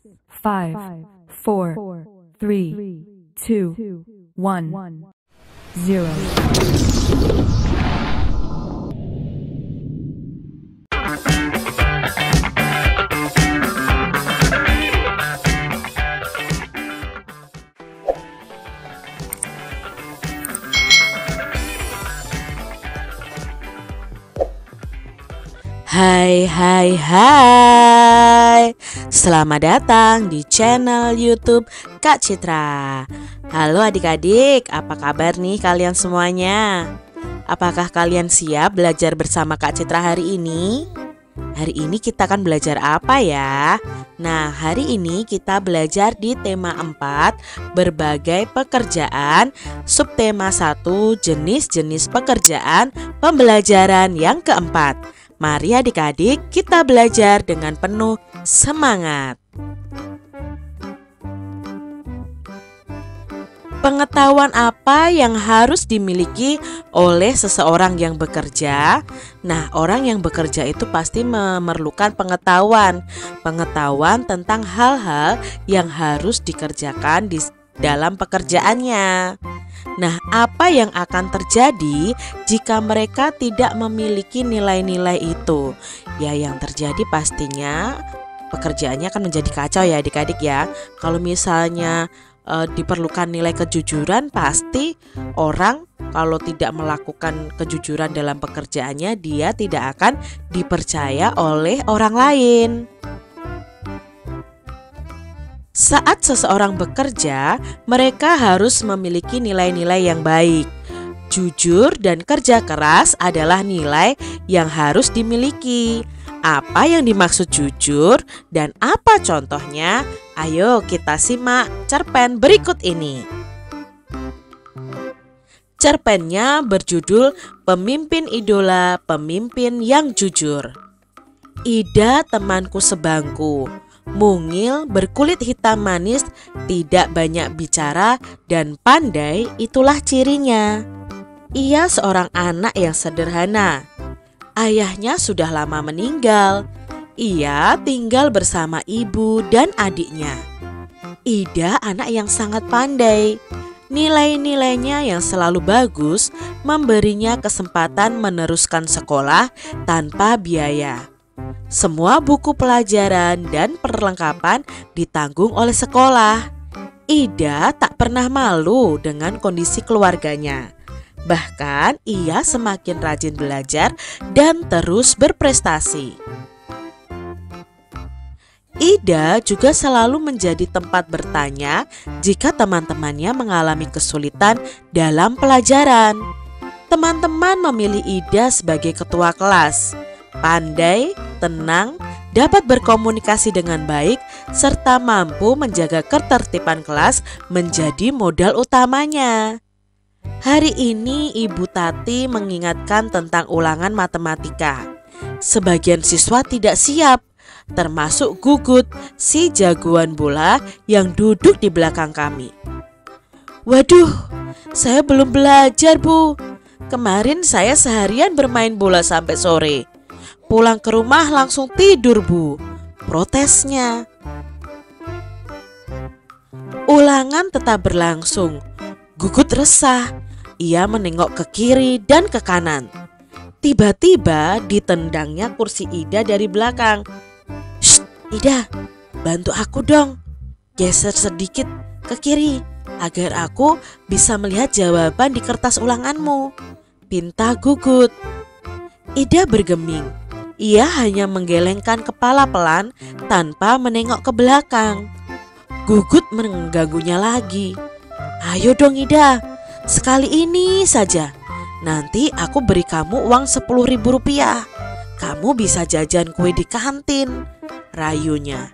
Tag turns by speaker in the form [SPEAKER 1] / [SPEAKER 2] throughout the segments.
[SPEAKER 1] 5, 4, 3, 2, 1, 0.
[SPEAKER 2] Hai, selamat datang di channel YouTube Kak Citra. Halo adik-adik, apa kabar nih kalian semuanya? Apakah kalian siap belajar bersama Kak Citra hari ini? Hari ini kita akan belajar apa ya? Nah, hari ini kita belajar di tema 4, berbagai pekerjaan, subtema 1, jenis-jenis pekerjaan, pembelajaran yang keempat. Mari adik-adik kita belajar dengan penuh semangat. Pengetahuan apa yang harus dimiliki oleh seseorang yang bekerja? Nah, orang yang bekerja itu pasti memerlukan pengetahuan tentang hal-hal yang harus dikerjakan di dalam pekerjaannya. Nah, apa yang akan terjadi jika mereka tidak memiliki nilai-nilai itu? Ya, yang terjadi pastinya pekerjaannya akan menjadi kacau ya adik-adik ya. Kalau misalnya diperlukan nilai kejujuran, pasti orang kalau tidak melakukan kejujuran dalam pekerjaannya, dia tidak akan dipercaya oleh orang lain. Saat seseorang bekerja, mereka harus memiliki nilai-nilai yang baik. Jujur dan kerja keras adalah nilai yang harus dimiliki. Apa yang dimaksud jujur dan apa contohnya? Ayo kita simak cerpen berikut ini. Cerpennya berjudul Pemimpin Idola, Pemimpin yang Jujur. Ida temanku sebangku, mungil, berkulit hitam manis, tidak banyak bicara, dan pandai, itulah cirinya. Ia seorang anak yang sederhana. Ayahnya sudah lama meninggal. Ia tinggal bersama ibu dan adiknya. Ida anak yang sangat pandai. Nilai-nilainya yang selalu bagus memberinya kesempatan meneruskan sekolah tanpa biaya. Semua buku pelajaran dan perlengkapan ditanggung oleh sekolah. Ida tak pernah malu dengan kondisi keluarganya. Bahkan ia semakin rajin belajar dan terus berprestasi. Ida juga selalu menjadi tempat bertanya jika teman-temannya mengalami kesulitan dalam pelajaran. Teman-teman memilih Ida sebagai ketua kelas. Pandai, tenang, dapat berkomunikasi dengan baik, serta mampu menjaga ketertiban kelas menjadi modal utamanya. Hari ini Ibu Tati mengingatkan tentang ulangan matematika. Sebagian siswa tidak siap, termasuk Gugut, si jagoan bola yang duduk di belakang kami. Waduh, saya belum belajar, Bu. Kemarin saya seharian bermain bola sampai sore. Pulang ke rumah langsung tidur, Bu, protesnya. Ulangan tetap berlangsung. Gugut resah. Ia menengok ke kiri dan ke kanan. Tiba-tiba ditendangnya kursi Ida dari belakang. "Shh, Ida, bantu aku dong. Geser sedikit ke kiri agar aku bisa melihat jawaban di kertas ulanganmu," pinta Gugut. Ida bergeming. Ia hanya menggelengkan kepala pelan tanpa menengok ke belakang. Gugut mengganggunya lagi. "Ayo dong Ida, sekali ini saja. Nanti aku beri kamu uang 10.000 rupiah. Kamu bisa jajan kue di kantin," rayunya.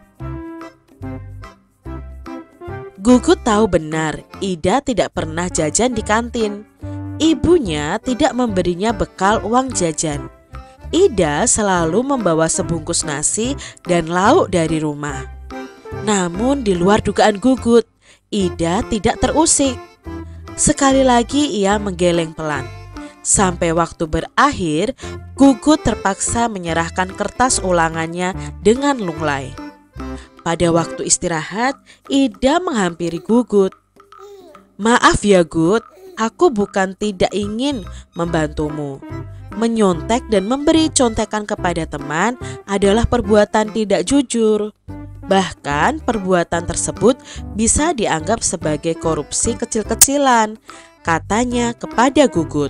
[SPEAKER 2] Gugut tahu benar Ida tidak pernah jajan di kantin. Ibunya tidak memberinya bekal uang jajan. Ida selalu membawa sebungkus nasi dan lauk dari rumah. Namun di luar dugaan Gugut, Ida tidak terusik. Sekali lagi ia menggeleng pelan. Sampai waktu berakhir, Gugut terpaksa menyerahkan kertas ulangannya dengan lunglai. Pada waktu istirahat, Ida menghampiri Gugut. "Maaf ya Gut, aku bukan tidak ingin membantumu. Menyontek dan memberi contekan kepada teman adalah perbuatan tidak jujur. Bahkan perbuatan tersebut bisa dianggap sebagai korupsi kecil-kecilan," katanya kepada Gugut.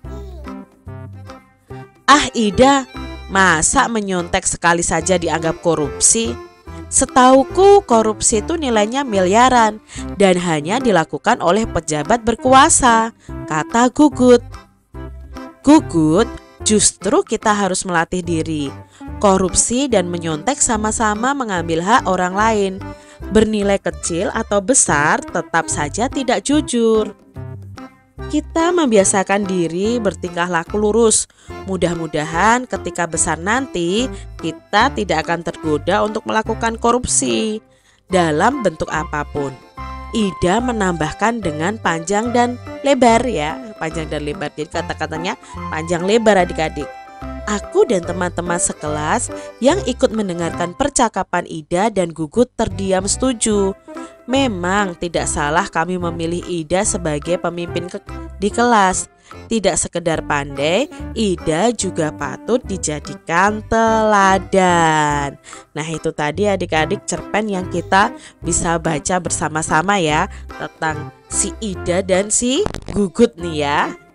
[SPEAKER 2] "Ah Ida, masa menyontek sekali saja dianggap korupsi? Setauku korupsi itu nilainya miliaran dan hanya dilakukan oleh pejabat berkuasa," kata Gugut. "Gugut, justru kita harus melatih diri. Korupsi dan menyontek sama-sama mengambil hak orang lain. Bernilai kecil atau besar tetap saja tidak jujur. Kita membiasakan diri bertingkah laku lurus. Mudah-mudahan ketika besar nanti kita tidak akan tergoda untuk melakukan korupsi dalam bentuk apapun." Ida menambahkan dengan panjang dan lebar ya, panjang dan lebar. Jadi kata-katanya panjang lebar adik-adik. Aku dan teman-teman sekelas yang ikut mendengarkan percakapan Ida dan Gugut terdiam setuju. Memang tidak salah kami memilih Ida sebagai pemimpin di kelas. Tidak sekedar pandai, Ida juga patut dijadikan teladan. Nah itu tadi adik-adik cerpen yang kita bisa baca bersama-sama ya, tentang si Ida dan si Gugut nih ya.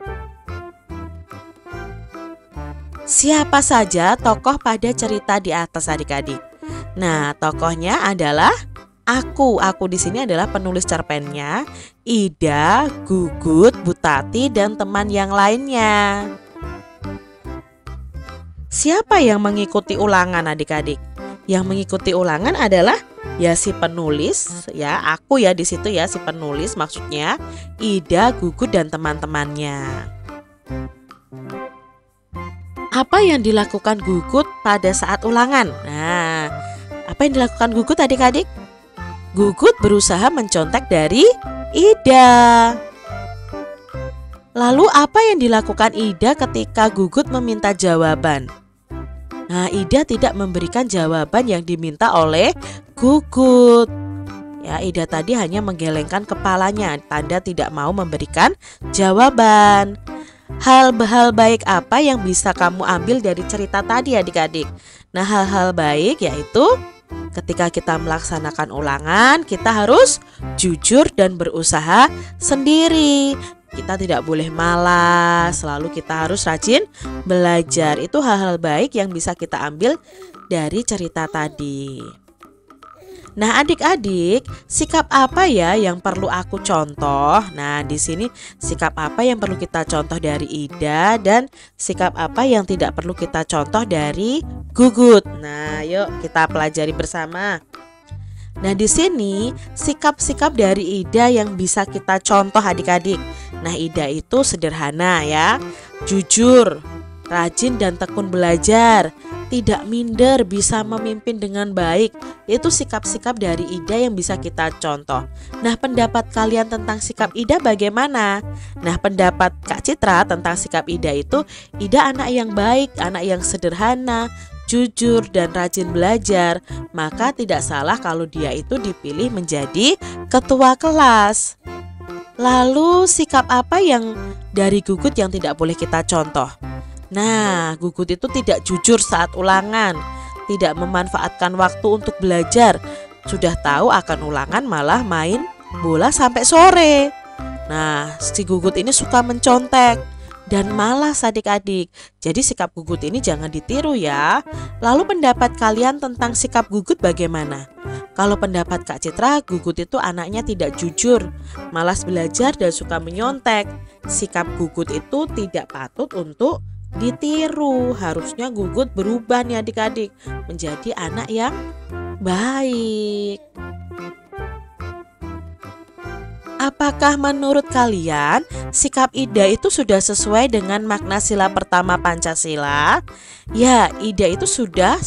[SPEAKER 2] Siapa saja tokoh pada cerita di atas adik-adik? Nah, tokohnya adalah aku. Aku di sini adalah penulis cerpennya, Ida, Gugut, Butati, dan teman yang lainnya. Siapa yang mengikuti ulangan adik-adik? Yang mengikuti ulangan adalah ya si penulis ya, aku ya di situ ya si penulis, maksudnya Ida, Gugut, dan teman-temannya. Apa yang dilakukan Gugut pada saat ulangan? Nah, apa yang dilakukan Gugut adik-adik? Gugut berusaha mencontek dari Ida. Lalu apa yang dilakukan Ida ketika Gugut meminta jawaban? Nah, Ida tidak memberikan jawaban yang diminta oleh Gugut. Ya, Ida tadi hanya menggelengkan kepalanya, tanda tidak mau memberikan jawaban. Hal-hal baik apa yang bisa kamu ambil dari cerita tadi adik-adik? Nah, hal-hal baik yaitu ketika kita melaksanakan ulangan, kita harus jujur dan berusaha sendiri. Kita tidak boleh malas, selalu kita harus rajin belajar. Itu hal-hal baik yang bisa kita ambil dari cerita tadi. Nah, adik-adik, sikap apa ya yang perlu aku contoh? Nah, di sini sikap apa yang perlu kita contoh dari Ida dan sikap apa yang tidak perlu kita contoh dari Gugut. Nah, yuk kita pelajari bersama. Nah, di sini sikap-sikap dari Ida yang bisa kita contoh adik-adik. Nah, Ida itu sederhana ya, jujur, rajin dan tekun belajar, tidak minder, bisa memimpin dengan baik. Itu sikap-sikap dari Ida yang bisa kita contoh. Nah, pendapat kalian tentang sikap Ida bagaimana? Nah, pendapat Kak Citra tentang sikap Ida itu, Ida anak yang baik, anak yang sederhana, jujur dan rajin belajar. Maka tidak salah kalau dia itu dipilih menjadi ketua kelas. Lalu sikap apa yang dari Gugut yang tidak boleh kita contoh? Nah, Gugut itu tidak jujur saat ulangan, tidak memanfaatkan waktu untuk belajar. Sudah tahu akan ulangan malah main bola sampai sore. Nah, si Gugut ini suka mencontek dan malas adik-adik. Jadi sikap Gugut ini jangan ditiru ya. Lalu pendapat kalian tentang sikap Gugut bagaimana? Kalau pendapat Kak Citra, Gugut itu anaknya tidak jujur, malas belajar dan suka menyontek. Sikap Gugut itu tidak patut untuk ditiru. Harusnya Gugut berubah nih adik-adik, menjadi anak yang baik. Apakah menurut kalian sikap Ida itu sudah sesuai dengan makna sila pertama Pancasila? Ya, Ida itu sudah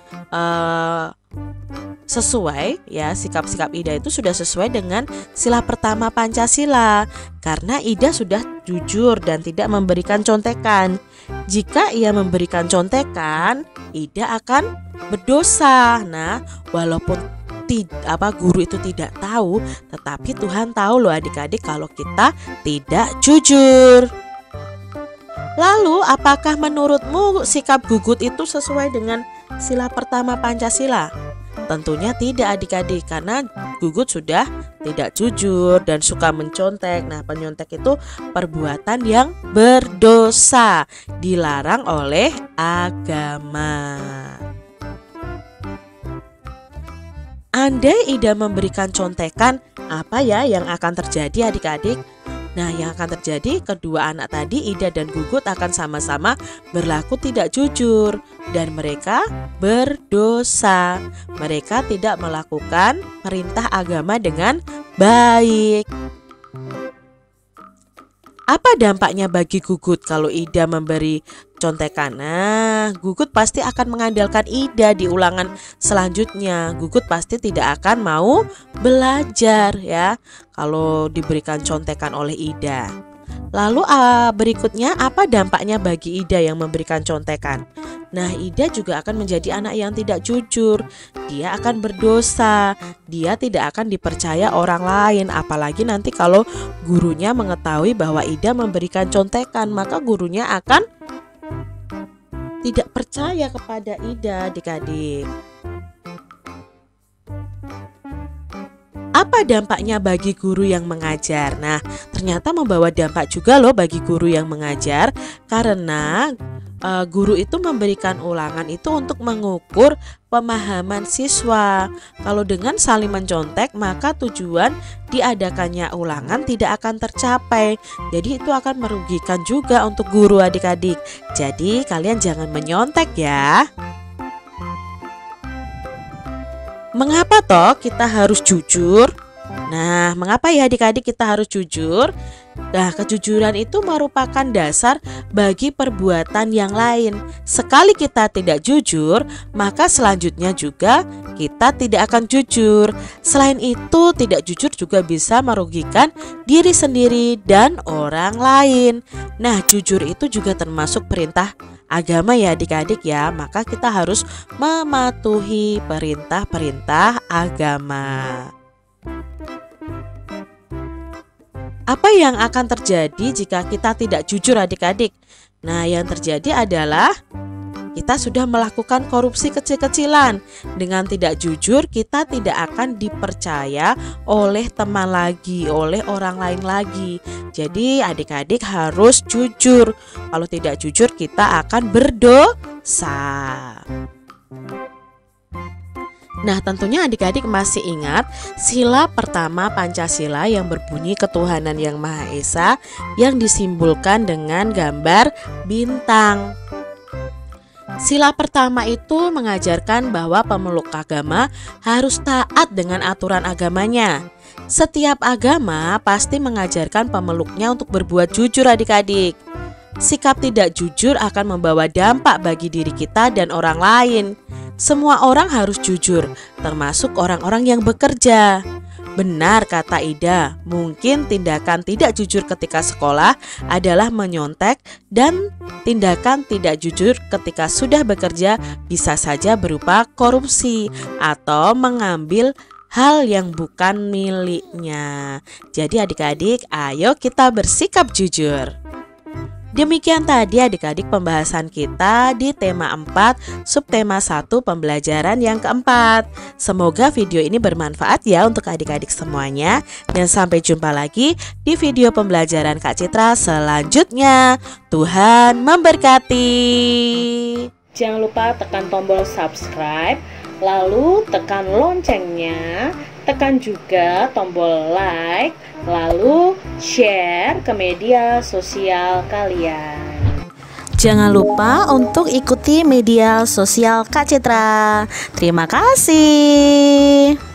[SPEAKER 2] sesuai ya, sikap-sikap Ida itu sudah sesuai dengan sila pertama Pancasila, karena Ida sudah jujur dan tidak memberikan contekan. Jika ia memberikan contekan, Ida akan berdosa. Nah, walaupun guru itu tidak tahu, tetapi Tuhan tahu loh adik-adik kalau kita tidak jujur. Lalu apakah menurutmu sikap Gugut itu sesuai dengan sila pertama Pancasila? Tentunya tidak adik-adik, karena Gugut sudah tidak jujur dan suka mencontek. Nah, penyontek itu perbuatan yang berdosa, dilarang oleh agama. Andai Ida memberikan contekan, apa ya yang akan terjadi adik-adik? Nah, yang akan terjadi, kedua anak tadi, Ida dan Gugut, akan sama-sama berlaku tidak jujur dan mereka berdosa. Mereka tidak melakukan perintah agama dengan baik. Apa dampaknya bagi Gugut kalau Ida memberi contekan? Nah, Gugut pasti akan mengandalkan Ida di ulangan selanjutnya. Gugut pasti tidak akan mau belajar ya kalau diberikan contekan oleh Ida. Lalu berikutnya, apa dampaknya bagi Ida yang memberikan contekan? Nah, Ida juga akan menjadi anak yang tidak jujur. Dia akan berdosa. Dia tidak akan dipercaya orang lain. Apalagi nanti kalau gurunya mengetahui bahwa Ida memberikan contekan, maka gurunya akan tidak percaya kepada Ida, adik-adik. Apa dampaknya bagi guru yang mengajar? Nah, ternyata membawa dampak juga loh bagi guru yang mengajar, karena guru itu memberikan ulangan itu untuk mengukur pemahaman siswa. Kalau dengan saling mencontek, maka tujuan diadakannya ulangan tidak akan tercapai. Jadi itu akan merugikan juga untuk guru adik-adik. Jadi kalian jangan menyontek ya. Mengapa toh kita harus jujur? Nah, mengapa ya adik-adik kita harus jujur? Nah, kejujuran itu merupakan dasar bagi perbuatan yang lain. Sekali kita tidak jujur, maka selanjutnya juga kita tidak akan jujur. Selain itu, tidak jujur juga bisa merugikan diri sendiri dan orang lain. Nah, jujur itu juga termasuk perintah agama ya adik-adik ya. Maka kita harus mematuhi perintah-perintah agama. Apa yang akan terjadi jika kita tidak jujur adik-adik? Nah, yang terjadi adalah kita sudah melakukan korupsi kecil-kecilan. Dengan tidak jujur, kita tidak akan dipercaya oleh teman lagi, oleh orang lain lagi. Jadi adik-adik harus jujur. Kalau tidak jujur, kita akan berdosa. Nah, tentunya adik-adik masih ingat sila pertama Pancasila yang berbunyi ketuhanan yang Maha Esa, yang disimbolkan dengan gambar bintang. Sila pertama itu mengajarkan bahwa pemeluk agama harus taat dengan aturan agamanya. Setiap agama pasti mengajarkan pemeluknya untuk berbuat jujur adik-adik. Sikap tidak jujur akan membawa dampak bagi diri kita dan orang lain. Semua orang harus jujur, termasuk orang-orang yang bekerja. Benar kata Ida, mungkin tindakan tidak jujur ketika sekolah adalah menyontek, dan tindakan tidak jujur ketika sudah bekerja bisa saja berupa korupsi atau mengambil hal yang bukan miliknya. Jadi adik-adik, ayo kita bersikap jujur. Demikian tadi adik-adik pembahasan kita di tema 4, subtema 1 pembelajaran yang keempat. Semoga video ini bermanfaat ya untuk adik-adik semuanya. Dan sampai jumpa lagi di video pembelajaran Kak Citra selanjutnya. Tuhan memberkati. Jangan lupa tekan tombol subscribe, lalu tekan loncengnya, tekan juga tombol like, lalu share ke media sosial kalian. Jangan lupa untuk ikuti media sosial Kak Citra. Terima kasih.